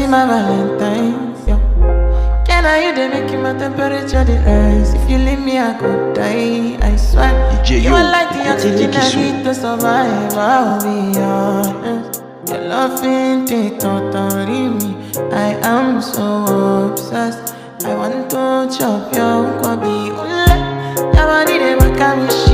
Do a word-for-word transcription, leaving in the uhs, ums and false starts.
be my Valentine's, yeah. Can I you they make my temperature the rise? If you leave me, I could die, I swear. D J You Yo, are like the oxygen I Kisu. need to survive, I'll be honest. Your love ain't it totally me. I am so obsessed. I want to chop your kwabi ule. Your body they make me